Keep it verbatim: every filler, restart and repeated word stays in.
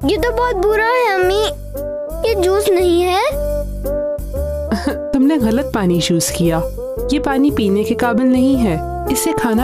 ये तो बहुत बुरा है अम्मी, ये जूस नहीं है। तुमने गलत पानी चूज किया। ये पानी पीने के काबिल नहीं है। इसे खाना